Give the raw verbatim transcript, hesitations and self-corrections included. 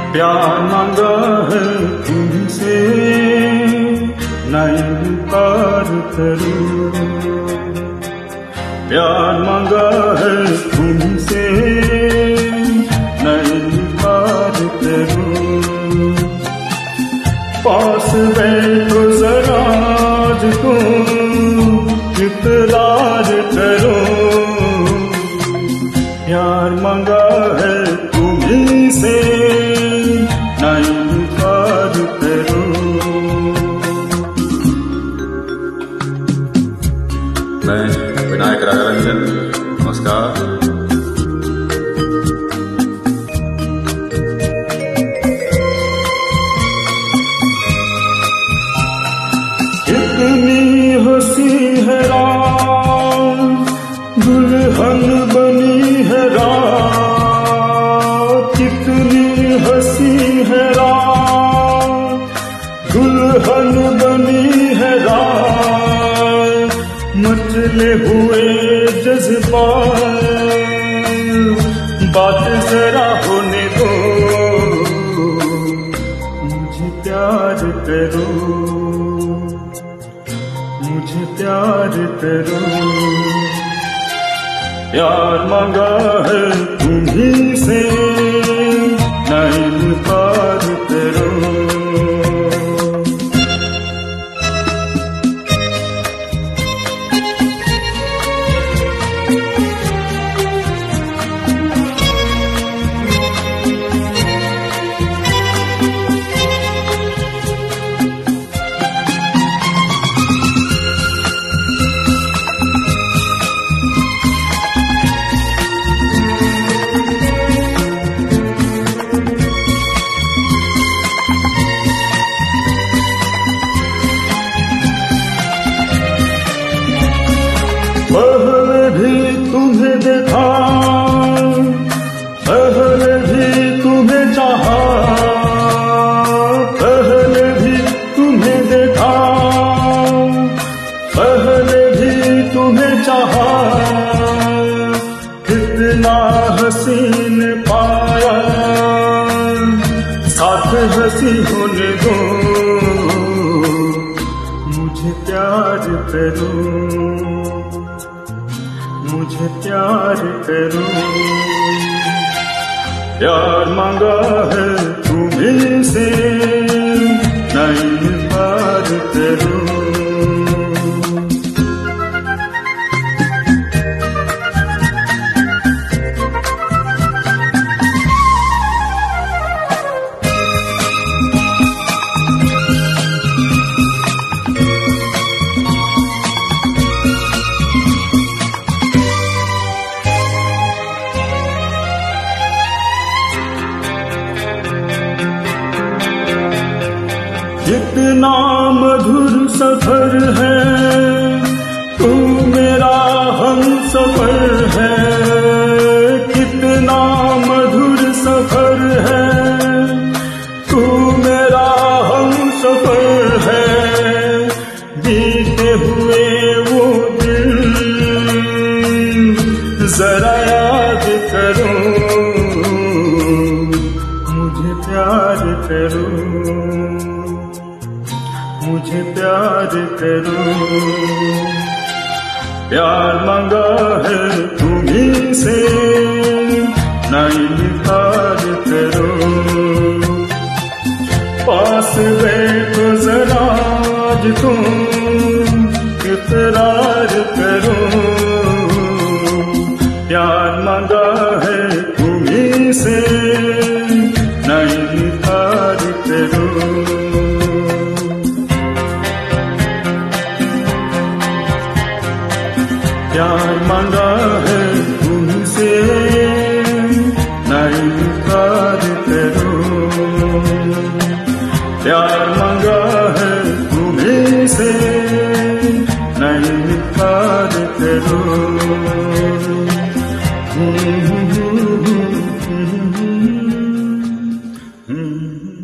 प्यार मांगा है तुमसे नहीं इनकार करूं, प्यार मांगा है तुमसे नहीं इनकार करूं। पास बैठो जरा तुम इकरार करो, प्यार मांगा है तुम्हीं से नहीं इनकार करो। मैं विनायक राघवेंद्र, नमस्कार। कितनी हंसी है रात, दुल्हन बनी है रात, कितनी हंसी है रात, दुल्हन बनी है रात। मचले हुए जज्बात बात जरा होने दो, मुझे प्यार करो, मुझे प्यार करो। प्यार मांगा है तुम्हीं से नहीं इनकार करो। पहले भी तुम्हें देखा, पहले भी तुम्हें चाहा, पहले भी तुम्हें देखा, पहले भी तुम्हें चाहा। कितना हसीन पाया, साथ हंसी होने दो, मुझे प्यार करो, मुझे प्यार करो। प्यार मांगा है तुम्हीं से नहीं इनकार करो। कितना मधुर सफर है, तू मेरा हम सफर है। कितना मधुर सफर है, तू मेरा हम सफर है। बीते हुए वो दिन जरा याद करो, मुझे प्यार करो, मुझे प्यार करो। प्यार मांगा है तुम्हीं से नहीं इनकार करो। पास बैठो जरा तुम इकरार करो, प्यार मांगा है तुम्हीं से नहीं इनकार करो। प्यार मांगा है तुमसे नहीं इनकार करो, प्यार मांगा है तुम्हीं से नहीं इनकार करो।